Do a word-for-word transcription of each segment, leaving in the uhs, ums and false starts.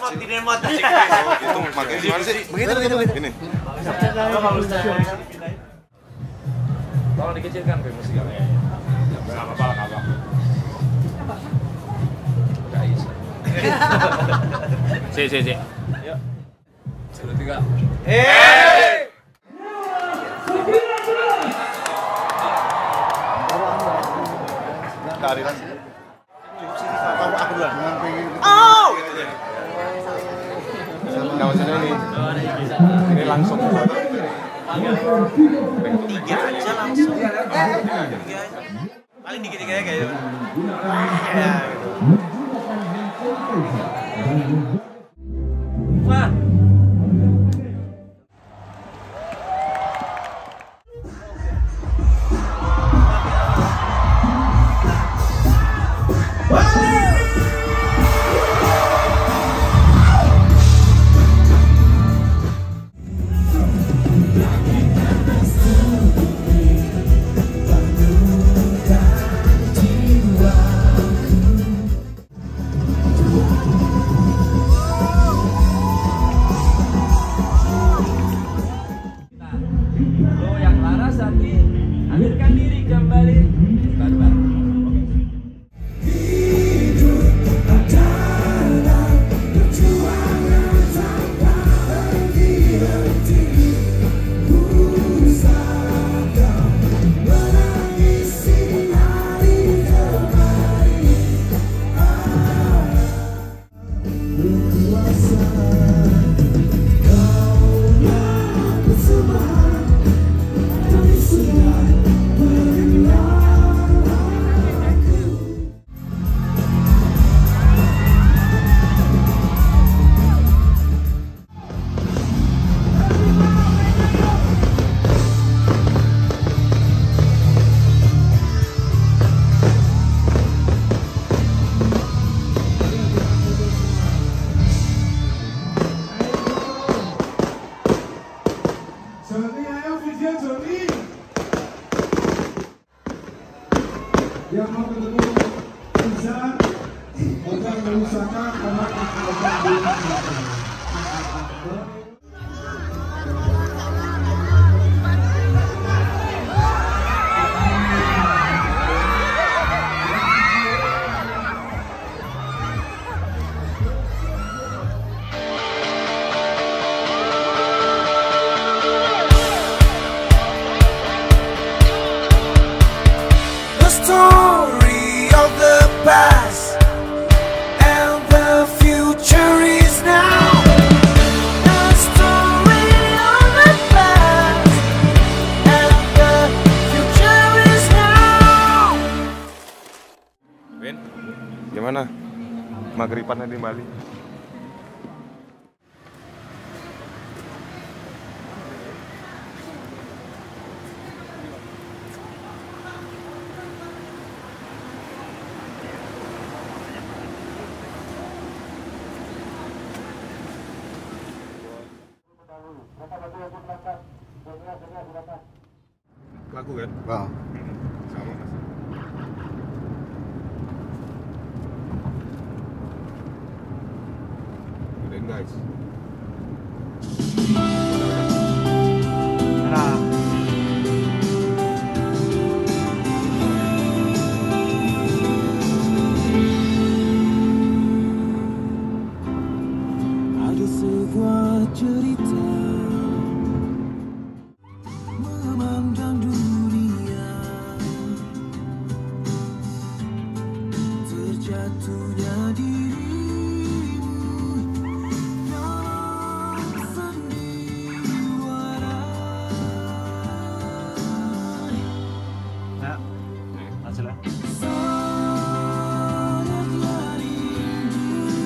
Tidak mau tas. Itu makanya gimana sih? Begitu begitu begitu. Ini. Tolong dikecilkan ke musik kalian. Enggak apa-apa, enggak apa-apa. Enggak bisa. Si si si. Yuk. Satu tiga. Eh. Keadilan. Aku duluan. Oh. Nggak maksudnya ini. Ini langsung. Tiga aja langsung. Tiga aja. Paling dikit-dikit aja kayak. Ya. Wah. Lo yang laras hati, hadirkan diri kembali. Baru-baru. Yang mau ketemu bisa bukan merusakan karena story of the past and the future is now. The story of the past and the future is now. Win, gimana? Maghribannya di Bali. Lagu kan? Wow. Sama mas. Udahin guys. Nah. Ada sebuah cerita memandang dunia, terjatuhnya dirimu dalam sandiwara. Ya. Lanjut lah. Sangatlah rindu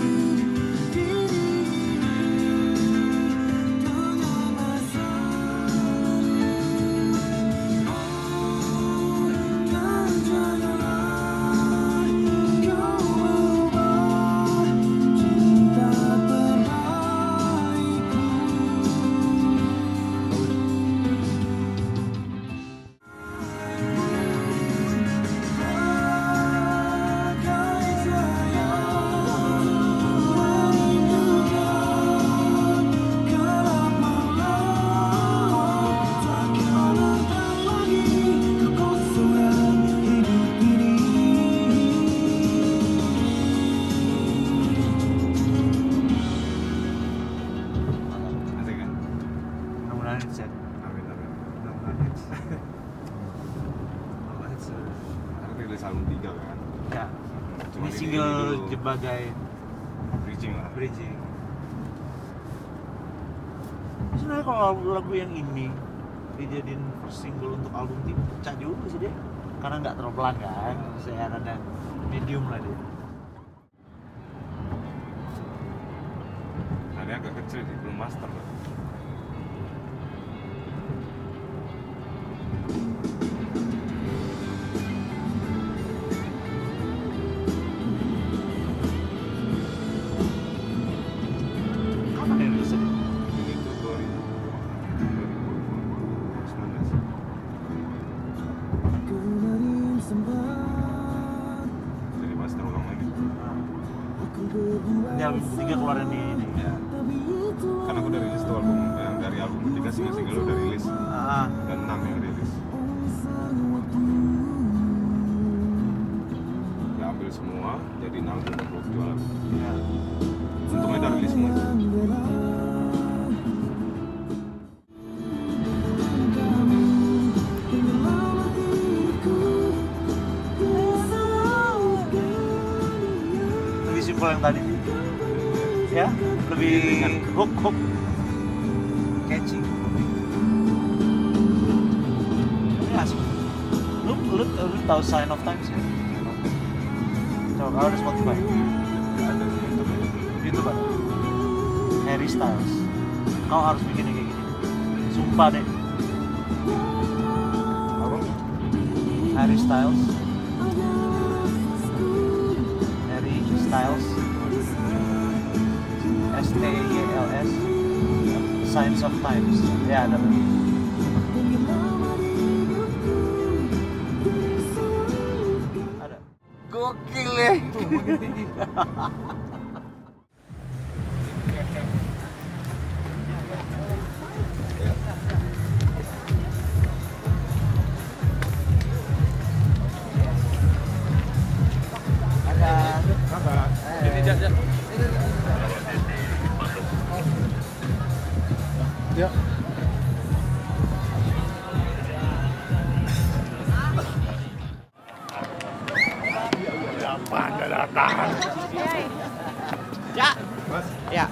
dengan rasanya. Oh, dan janganlah kau berubah. single dulu. sebagai Bridging lah. bridging. Sebenarnya kalau lagu yang ini dijadiin first single untuk album tim pecah juga sih deh, karena nggak terlalu pelan kan, saya ada medium lah dia. Nah, ini agak kecil sih, belum master lah. Kapan yang rilis ini? Ini tuh dua ribu sembilan belas. Jadi master ulang lagi. Ini album ketiga keluaran di ini. Ya. Karena aku udah rilis tuh album yang dari album ketiga single-single udah rilis. Ah, Dan enam yang rilis. Ya ambil semua, jadi enam album buat jualan. ya. Untungnya udah rilis semua. Lebih simpel yang tadi. Ya, lebih hook hook catchy. Ini asik. Lu lu lu tahu Sign of Times ya? Coba kalau ada Spotify, Nggak ada di YouTube ya. YouTube ada. Harry Styles. Kau harus bikin yang kayak gini. Sumpah deh. Apa? Harry Styles. Harry Styles. S T Y L S. Signs of Times. Ya ada. Ada. Gokil ya. Jadi jajak. Ya. Ya.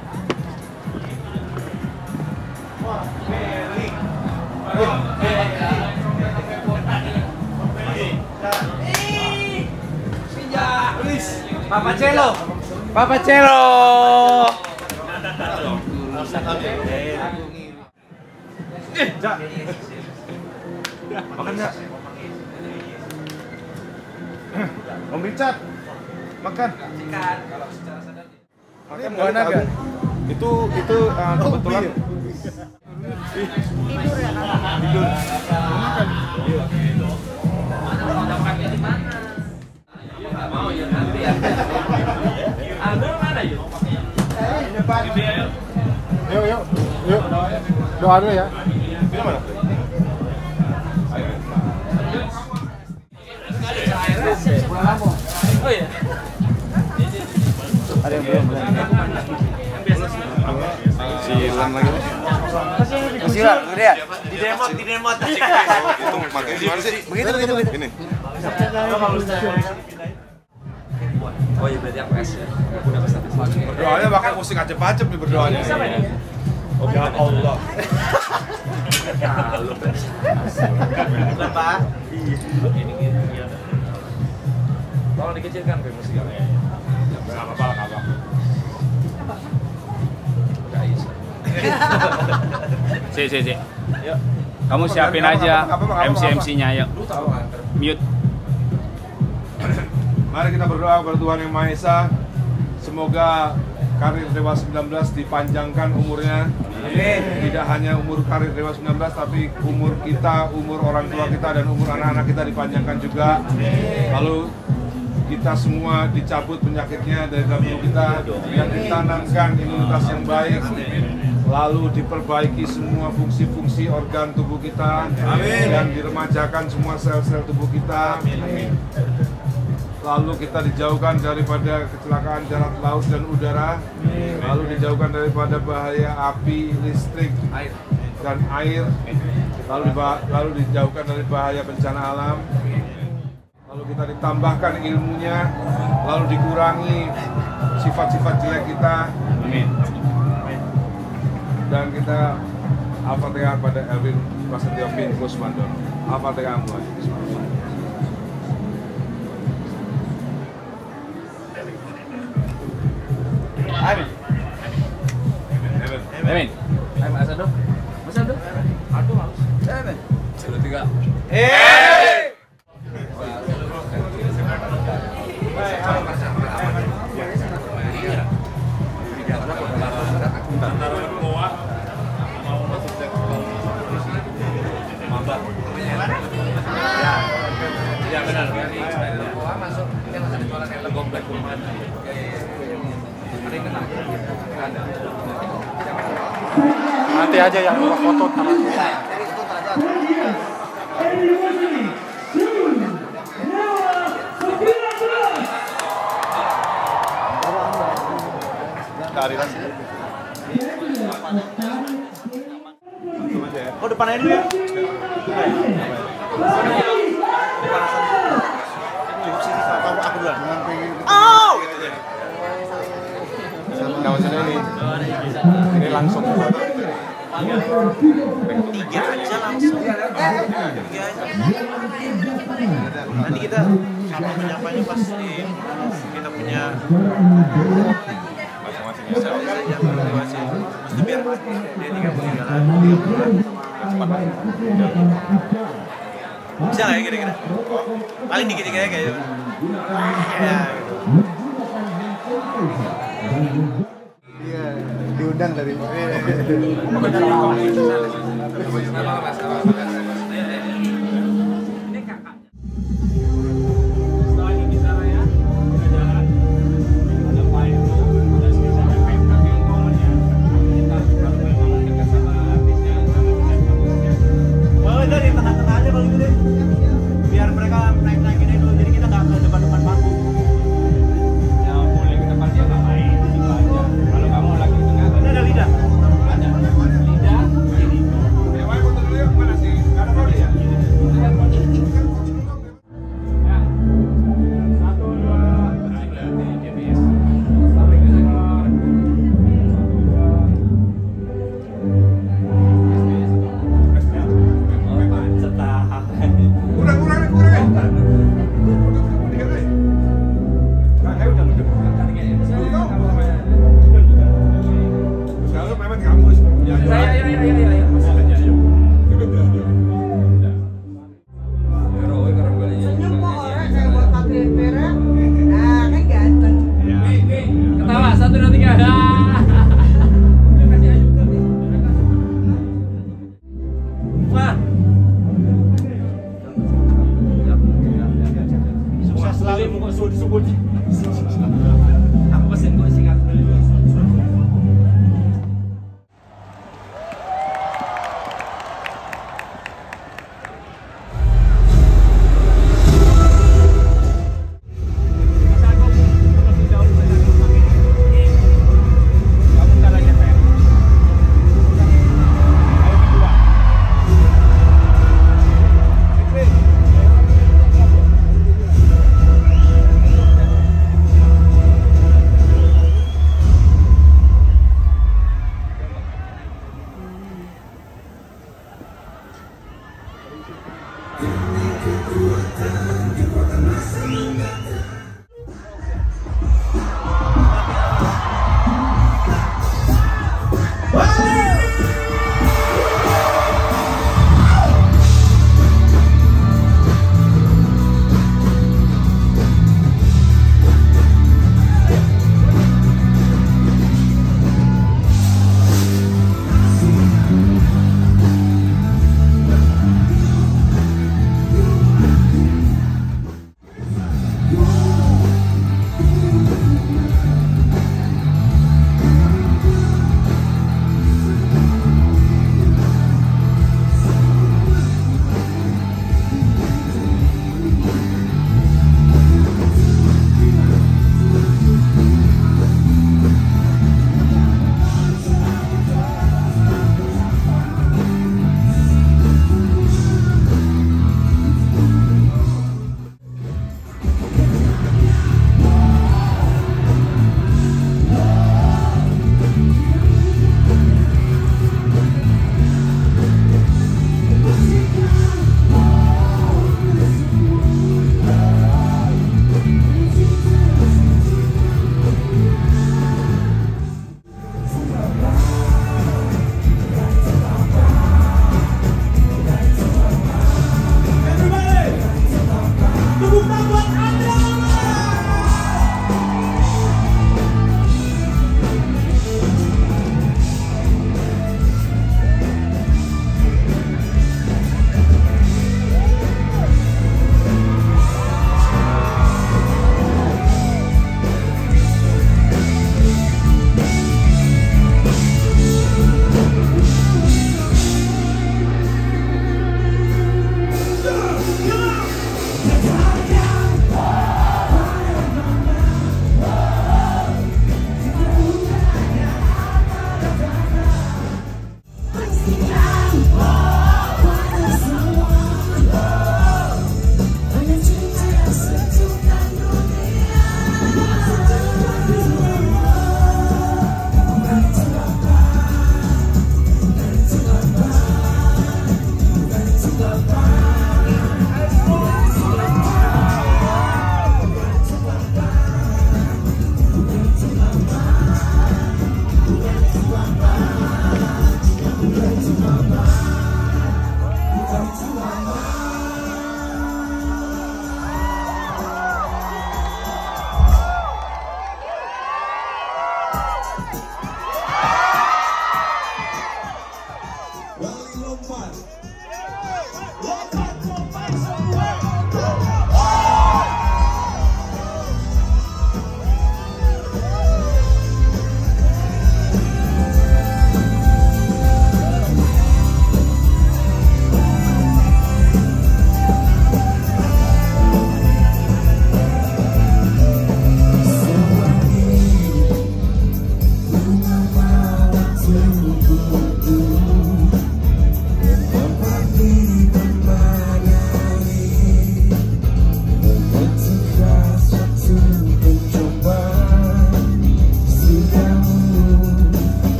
Papa Celo. Papa Celo. Makan nggak? Om Richard, makan. Makan nggak naga? Itu itu uh, kebetulan. Tidur ya kan? Tidur. Aldo mana yuk? Yuk, yuk, yuk. Doa dulu ya. Ini mana? Oh iya. Ada yang belum belum. Silan lagi. Masih lah, udah. Di demo, di demo. Itu pakai gimana sih? Begitu, begitu, begitu. Ini. Oh iya berarti aku S ya. Aku udah pesan. Berdoanya pakai musik acep-acep nih berdoanya. Siapa ini? Oh ya Allah. Bukan, Pak. Tolong dikecilkan ke musiknya. Enggak apa-apa, enggak apa-apa. Enggak bisa. Si, si, si. Kamu siapin aja M C M C-nya, yuk. Mute. Mari kita berdoa kepada Tuhan Yang Maha Esa. Semoga karir Dewa sembilan belas dipanjangkan umurnya. Tidak hanya umur karir Dewa sembilan belas, tapi umur kita, umur orang tua kita, dan umur anak-anak kita dipanjangkan juga. Lalu kita semua dicabut penyakitnya dari dalam tubuh kita dan ditanamkan imunitas yang baik. Lalu diperbaiki semua fungsi-fungsi organ tubuh kita. Dan diremajakan semua sel-sel tubuh kita. Lalu kita dijauhkan daripada kecelakaan darat, laut, dan udara. Lalu dijauhkan daripada bahaya api, listrik, dan air. Lalu, diba- lalu dijauhkan dari bahaya bencana alam. Lalu Lalu kita ditambahkan ilmunya, lalu dikurangi sifat-sifat jelek kita. Amin. Dan kita Al-Fatihah pada Elvin Prasetyo bin Kusmandon. Al-Fatihah mulai. Amin. Amin. Ayo Mas Ado. Mas Ado. Ado harus. Amin. Sudah tiga. Eh. Ya benar. Masuk kan ada jualan yang legomblek rumah. Nanti aja yang gua foto sama Oh depan aja dulu ya. Aku duluan. Oh, gitu deh. Kawan saya ini, ini langsung. Tiga aja langsung. Tiga aja. Nanti kita kalau menyapanya pas di kita punya masing-masing saja masing-masing. Mesti biar dia tiga puluh tiga lah, tiga puluh cepat. Bisa nggak ya kira-kira? Paling dikit kayak kayak gitu. Ya. Iya, diundang dari Dari tengah-tengah aja kalau gitu deh. Biar mereka naik-naikin dulu, jadi kita nggak ke depan-depan panggung. Ya boleh ke depan dia nggak main itu aja. Kalau kamu lagi tengah Ini ada lidah. ada lidah ini. Mana sih?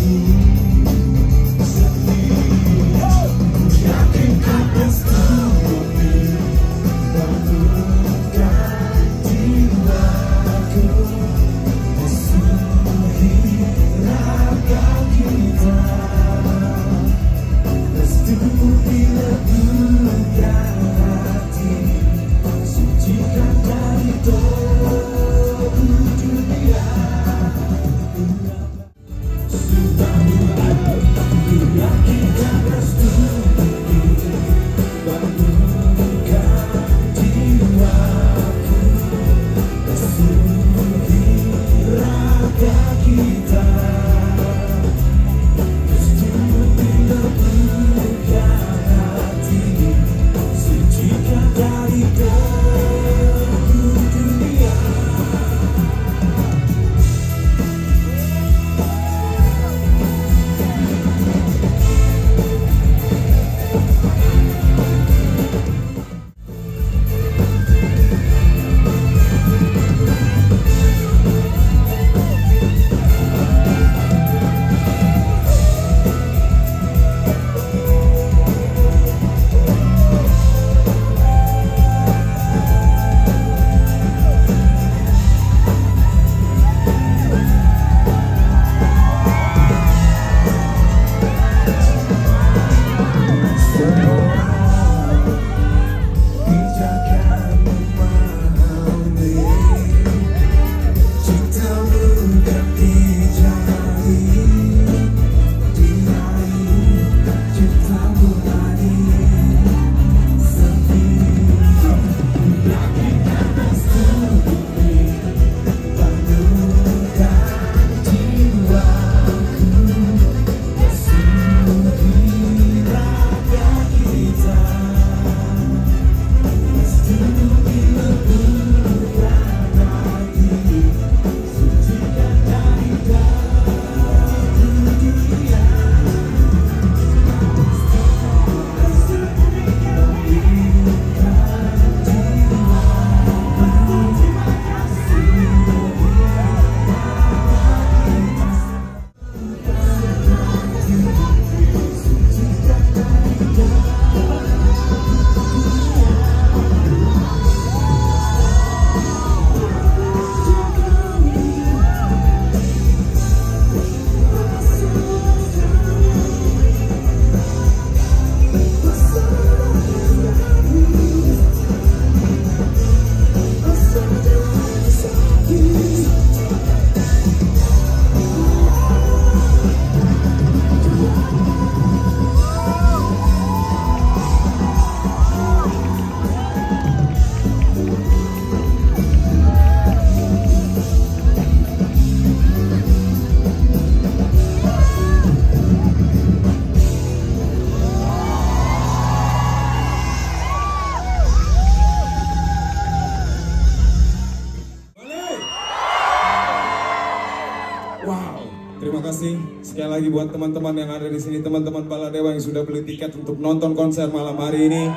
Terima kasih sekali lagi buat teman-teman yang ada di sini, teman-teman Baladewa yang sudah beli tiket untuk nonton konser malam hari ini.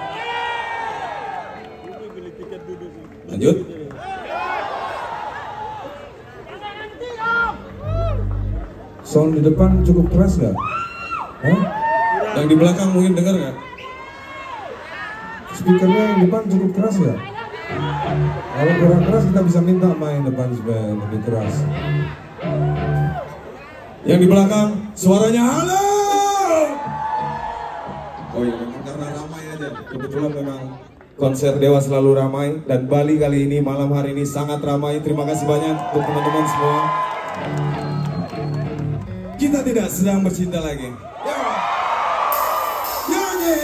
Lanjut. Sound di depan cukup keras nggak? Hah? Yang di belakang mungkin dengar nggak? Speakernya yang depan cukup keras nggak? Kalau kurang keras kita bisa minta main depan supaya lebih keras. Yang di belakang suaranya halo. Oh iya, memang karena ramai aja. Kebetulan memang konser Dewa selalu ramai dan Bali kali ini malam hari ini sangat ramai. Terima kasih banyak untuk teman-teman semua. Kita tidak sedang bercinta lagi. Nyanyi.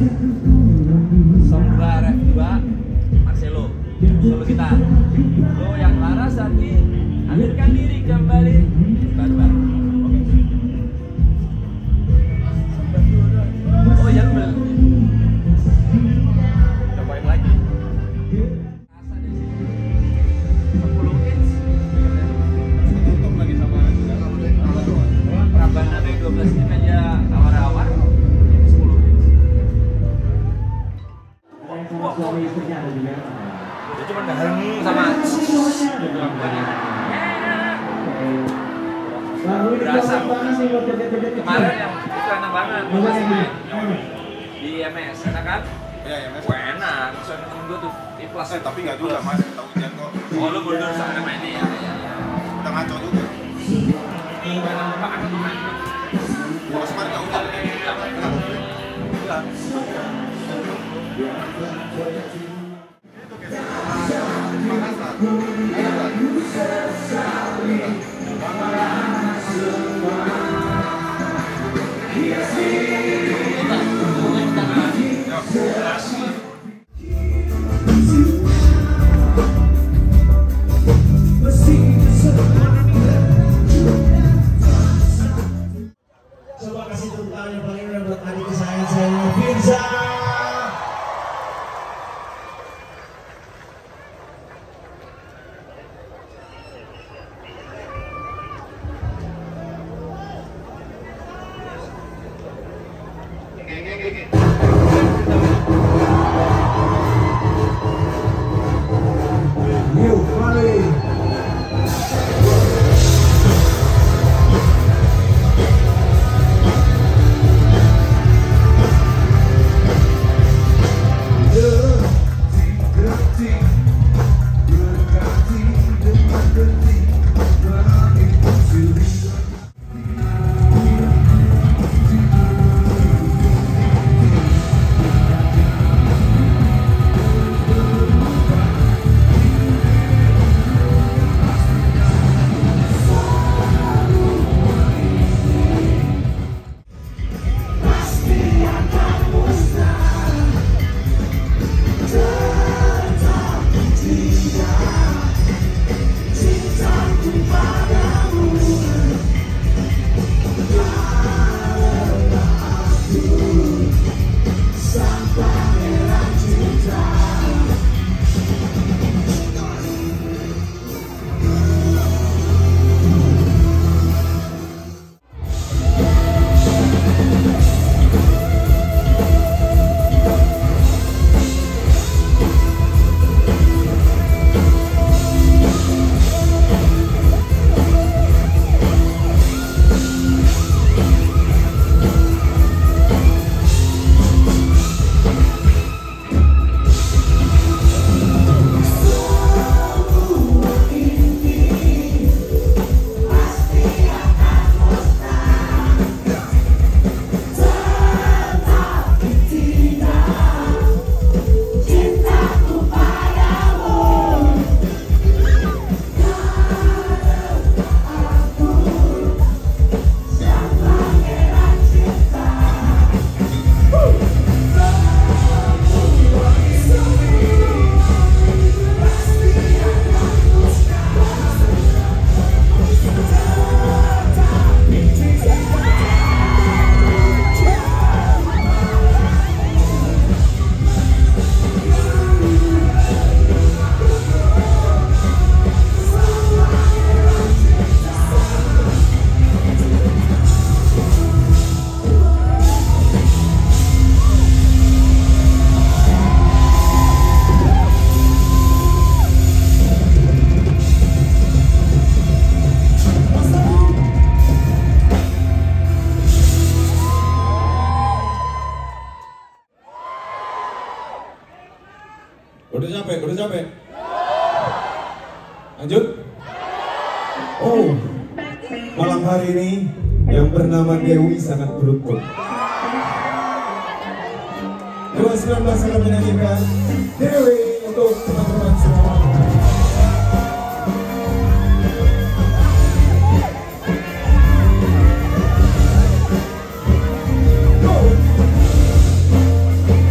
Sombra ref dua Marcelo. Solo kita. Lo yang Larasati alirkan diri kembali. Baru baru. Oh ya benar. Cobain lagi. sepuluh inch. Tutup lagi sama Perabana B dua belas ini aja awar-awar. Ini sepuluh inch. Dia cuma dahan sama berasa kemarin yang itu enak banget di M S enak kan? Iya, ya mas. Wah enak, soalnya temen gue tuh di plus. Eh, tapi nggak juga mas, tahu hujan kok. Oh lu mundur sama nama ini ya? Kita ngaco juga. Mas kemarin nggak hujan. Coba kasih tepuk tangan yang paling meriah buat adik kesayangan saya, Firza. New Valley. Udah capek, udah capek. Lanjut. Oh, malam hari ini yang bernama Dewi sangat beruntung. dua sembilan belas akan menyanyikan Dewi untuk teman-teman semua. Go!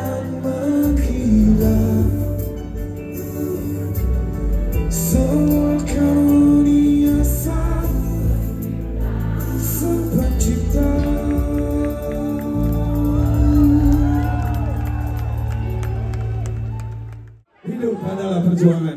yang menghilang, semua karunia Sang Pencipta. Hidup adalah perjuangan.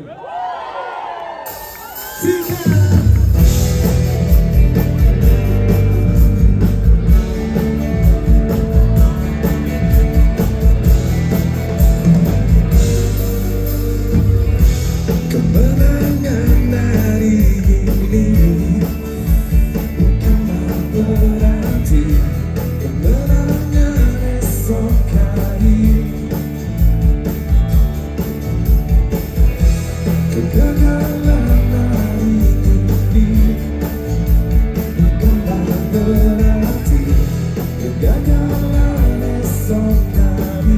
Kemenangan hari ini bukanlah berarti kemenangan esok hari. Kegagalan hari ini bukanlah berarti kegagalan esok hari.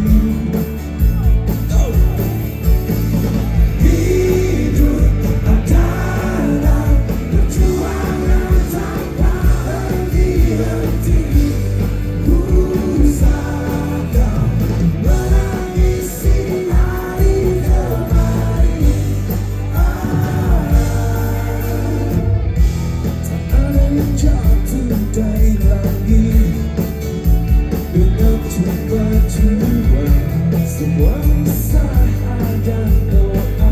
Jatuh dari langit dengan coba-coba, semua usaha dan doa.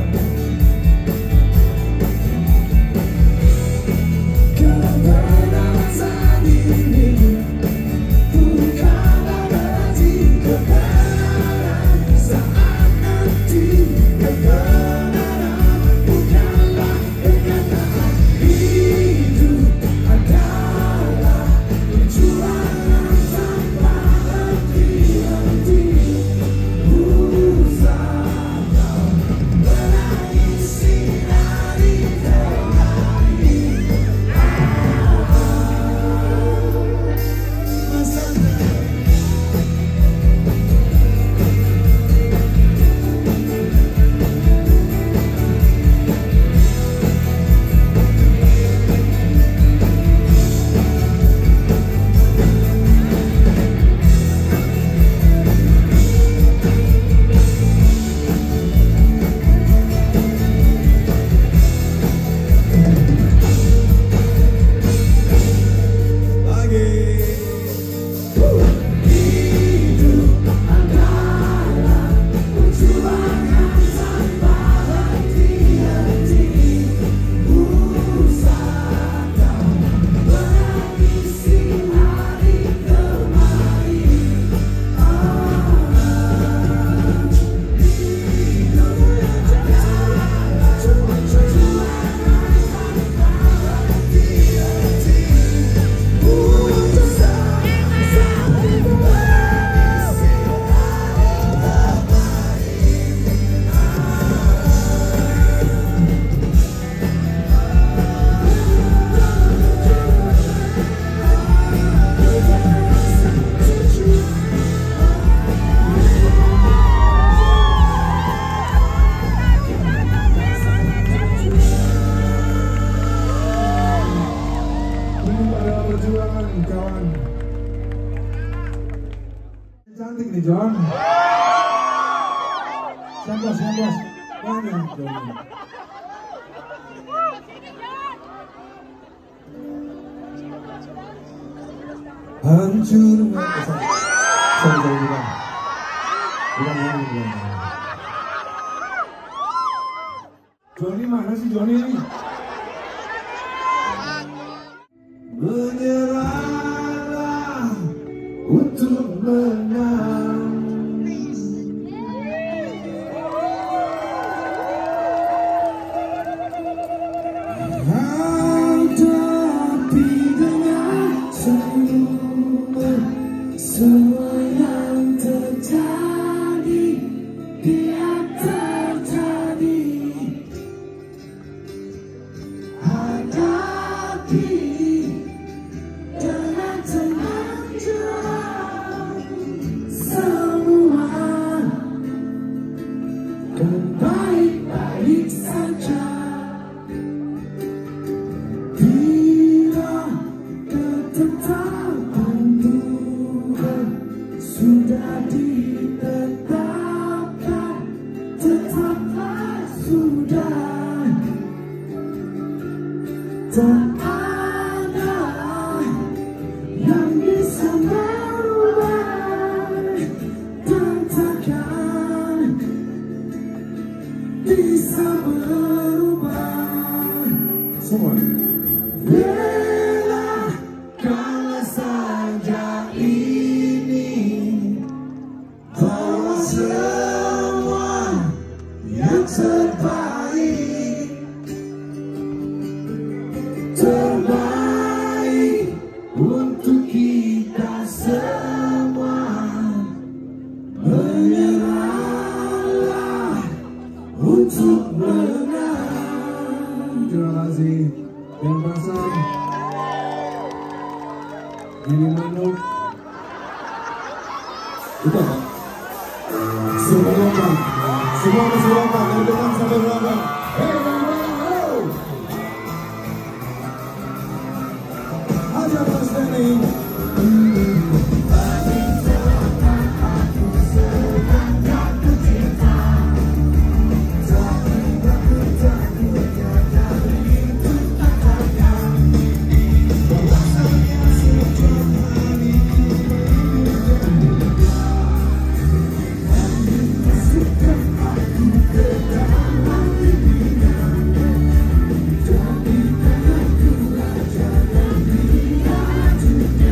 Kebenaran ini bukanlah berarti kebenaran saat nanti. Kebenaran bukanlah perkataan. Hidup adalah perjuangan tanpa henti-henti. Usaha menangisi hari ke hari. Masa perjuangan kawan. Cantik nih John. Siap bos, siap bos. Mana John? Hancur. Sorry, sorry, bukan. Bukan, bukan, bukan. Johnny mana sih Johnny ini? Menyerahlah untuk menang. Hadapi dengan semua, semua yang terjadi, biar terjadi. ditetapkan, tetaplah sudah. Tak ada yang bisa merubah dan takkan bisa berubah. Semua. Bela kalau saja ini, bawa semua yang terbaik, terbaik untuk kita semua. Menyerahlah untuk menang. Terima kasih. Dan pasang Gini Manuk itu apa? Semua lompat, semua masih lompat dari depan sampai belakang. Hey, hey, aja Mas Denny. Together.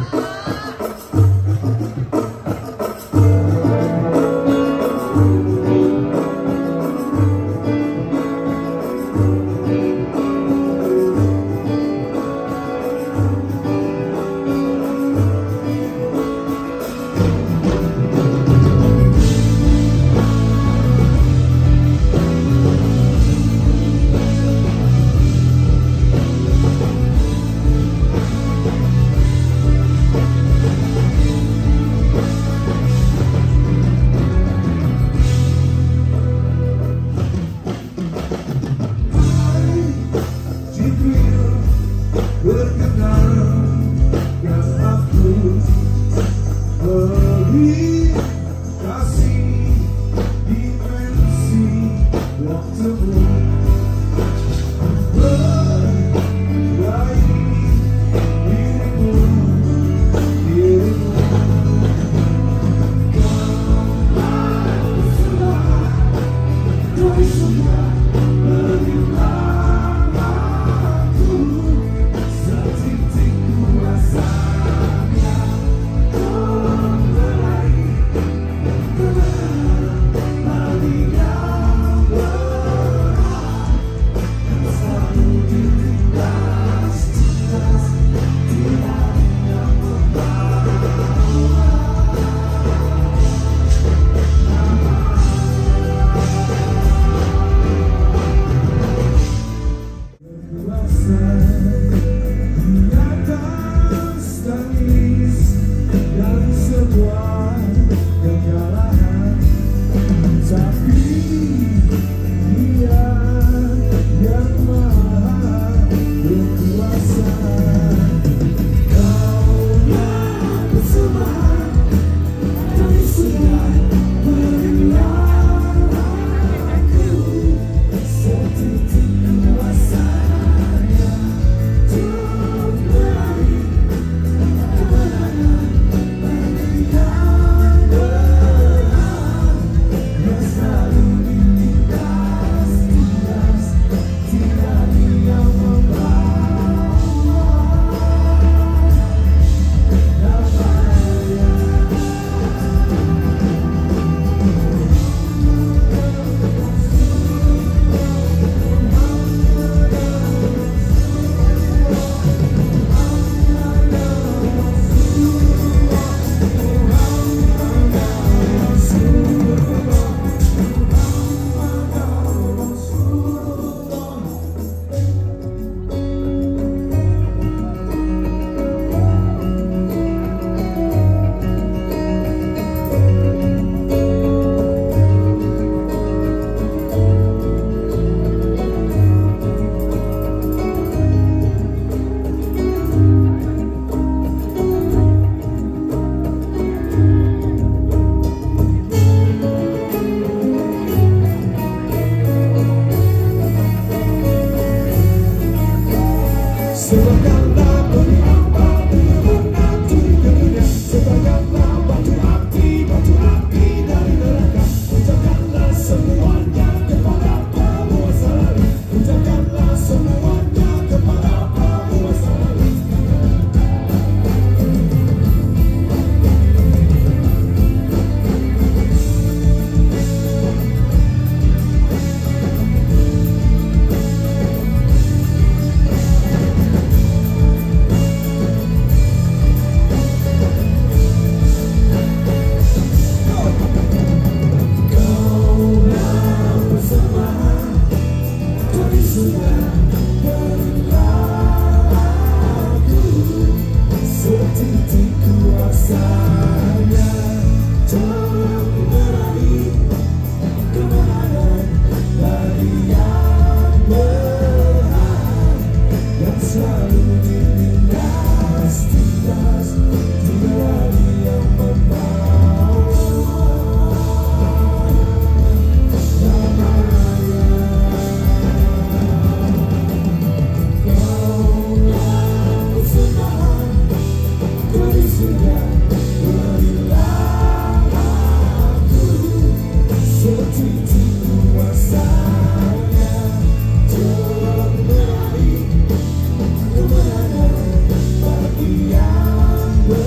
Yang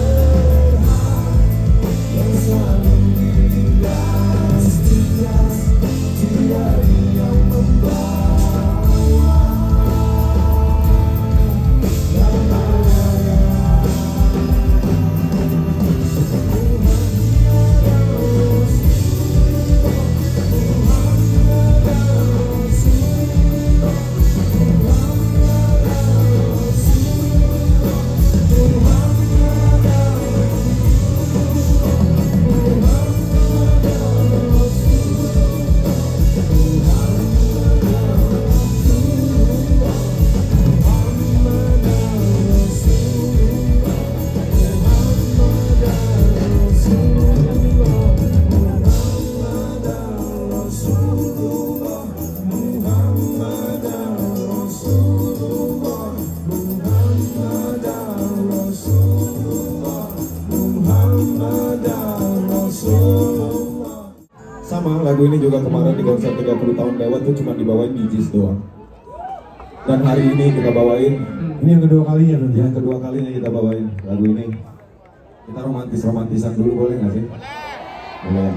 sama, lagu ini juga kemarin di konser tiga puluh tahun lewat tuh cuma dibawain Bee Gees doang. Dan hari ini kita bawain, ini yang kedua kalinya nanti. Yang kedua kalinya kita bawain lagu ini. Kita romantis-romantisan dulu boleh nggak sih? Boleh.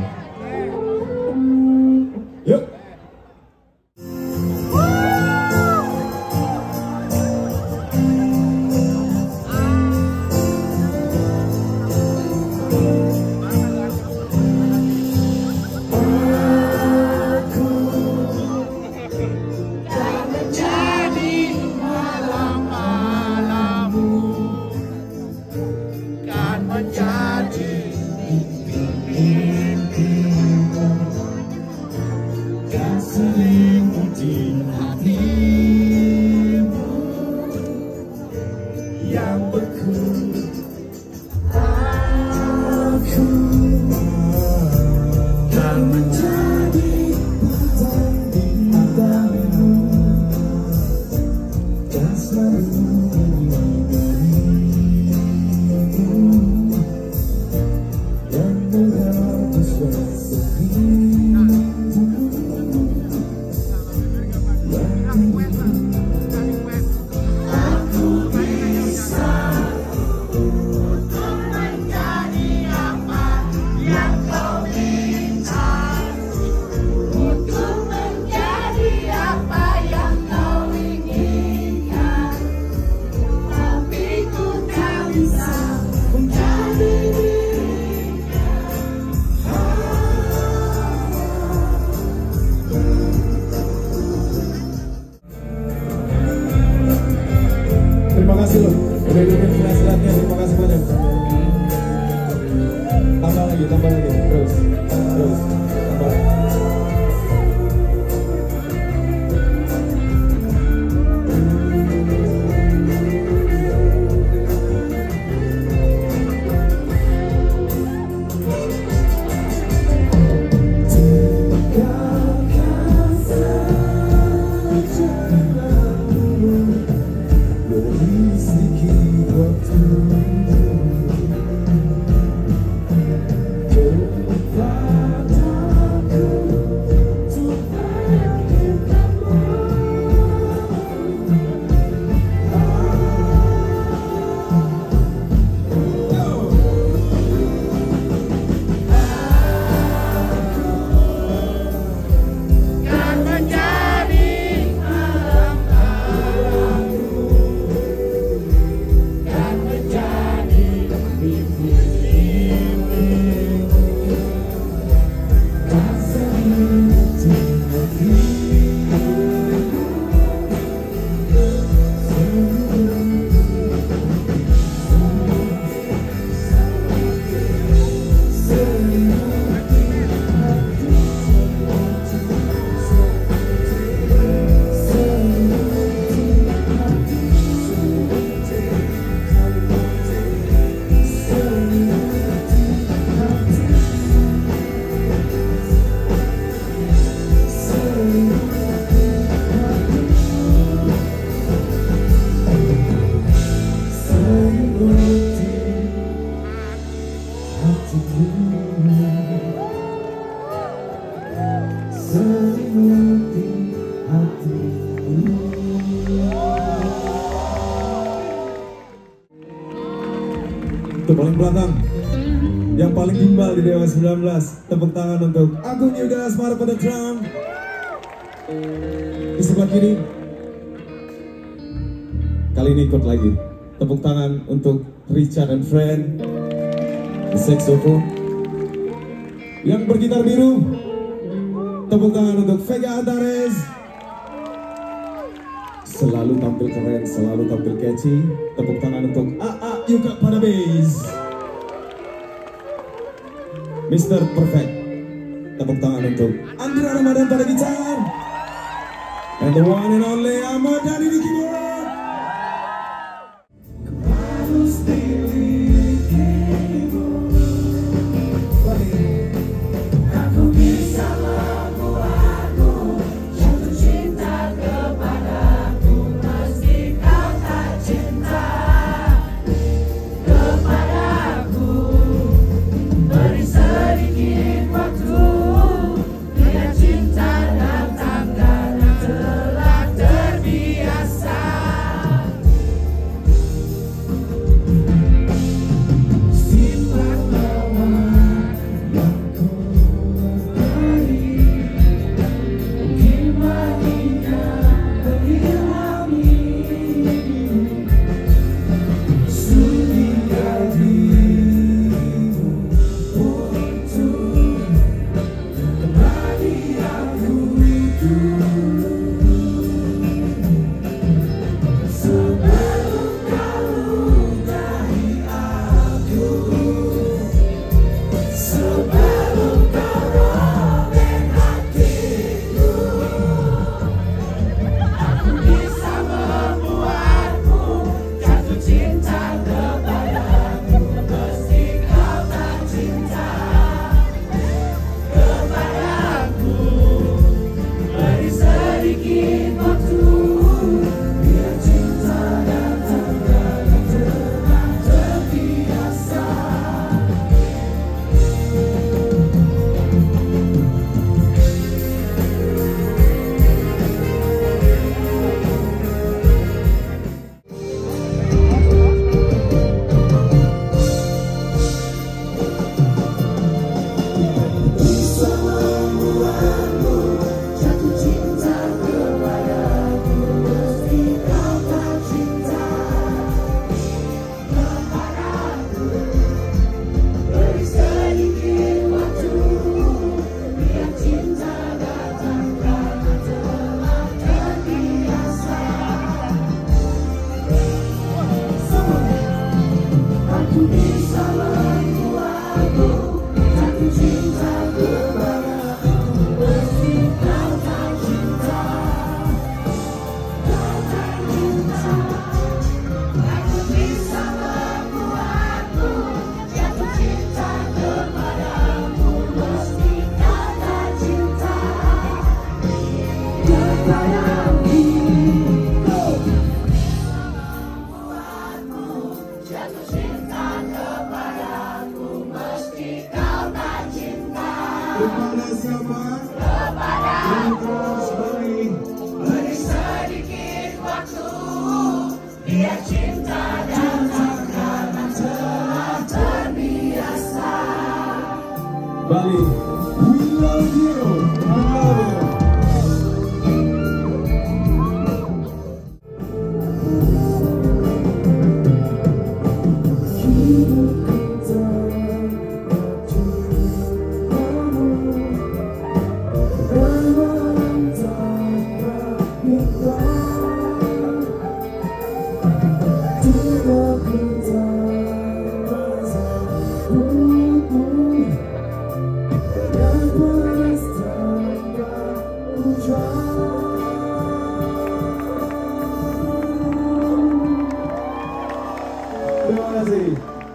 Yuk. Terima kasih loh, udah bikin penghasilannya, terima kasih banyak. Tambah lagi, tambah lagi, terus, terus, tambah lagi. Itu paling belakang, yang paling gimbal di Dewa sembilan belas. Tepuk tangan untuk Agung Yuda Asmara pada drum. Di sebelah kiri, kali ini ikut lagi. Tepuk tangan untuk Richard and Friend di saxophone. Yang bergitar biru, tepuk tangan untuk Vega Antares. Selalu tampil keren, selalu tampil catchy. Tepuk tangan untuk A A Yuka pada bass. Mister Perfect. Tepuk tangan untuk Andrea Ramadan pada gitar. And the one and only Ahmad Dhani di keyboard. Bali. We love you. We love you. Terima kasih.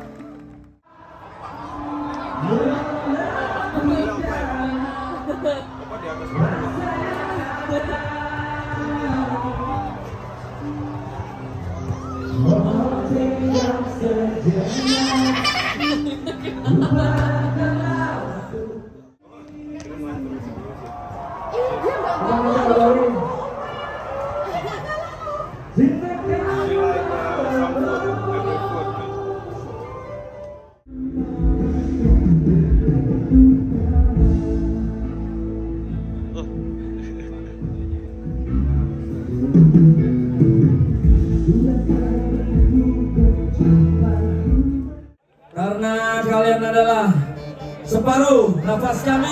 Karena kalian adalah separuh nafas kami.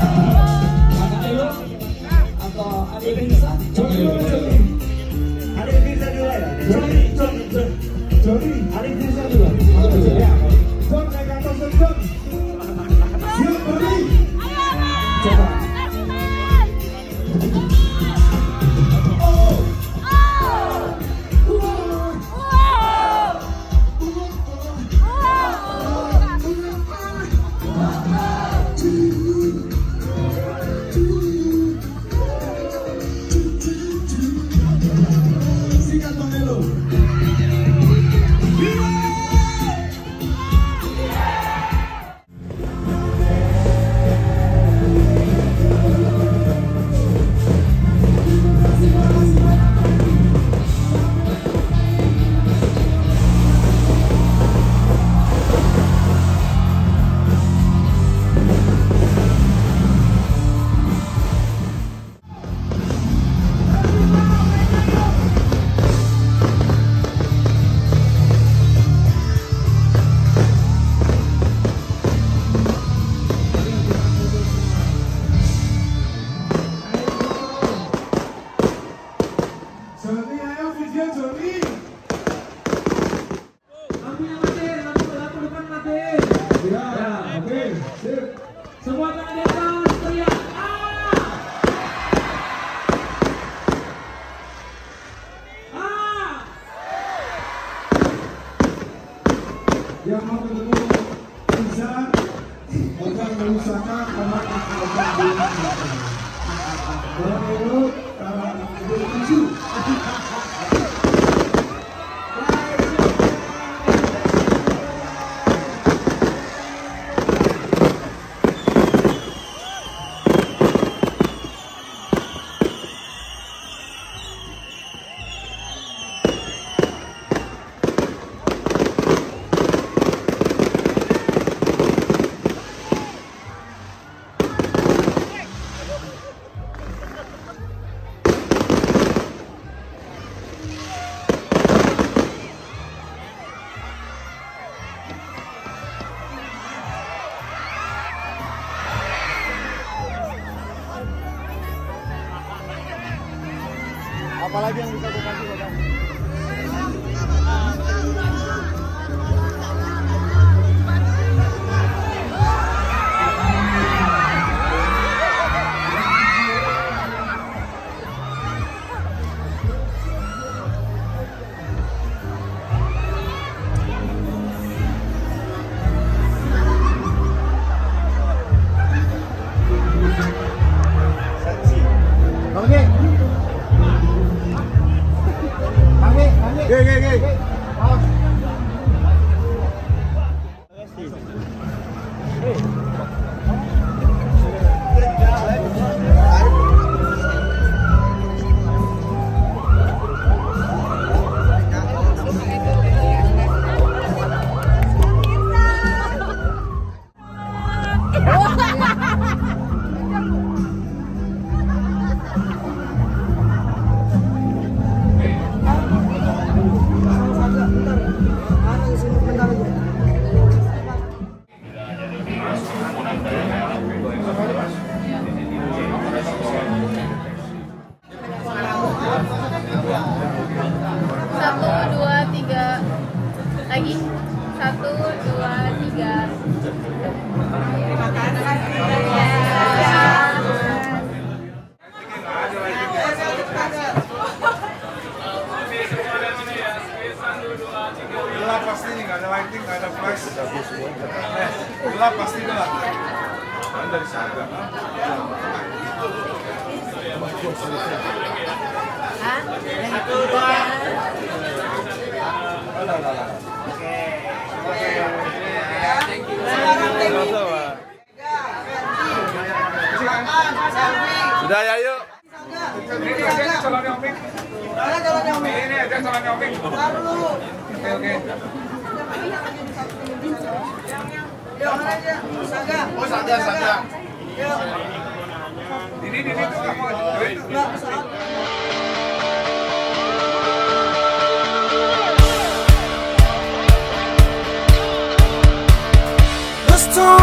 Kakak Elo atau Adik Firza? Joni dulu, Joni. Adik Firza dulu ya. Joni, Joni, Joni. Joni, Adik Firza dulu. Ya. Jon naik atas Jon. Siap beri. Coba. Joni, ayo video Joni. Lampunya mati, lampu lampu depan mati. Ya, oke, sip. Semua tangan di atas, teriak. Ah! Ah! Yang mau ketemu bisa bukan merusakan kamar keselamatan. Kalau itu kamar tujuh. Apalagi yang bisa gue kasih Bapak? Oke. Oke, oke, oke. Satu, dua, tiga. Lagi. Satu, dua, tiga. Terima Gelap pasti nih, nggak ada lighting, nggak ada flash. Eh, gelap pasti gelap. Kan dari Saga. Satu, dua. Oke. Oke. Thank you. Sudah ya, yuk. Ini ada calon yang pink. Ada calon yang pink. Ini ada calon yang pink. Oke, oke. Yuk, mana aja? Saga. Oh, Saga, Saga. Yuk. Ini, ini, ini tuh kamu. Enggak, saat. The storm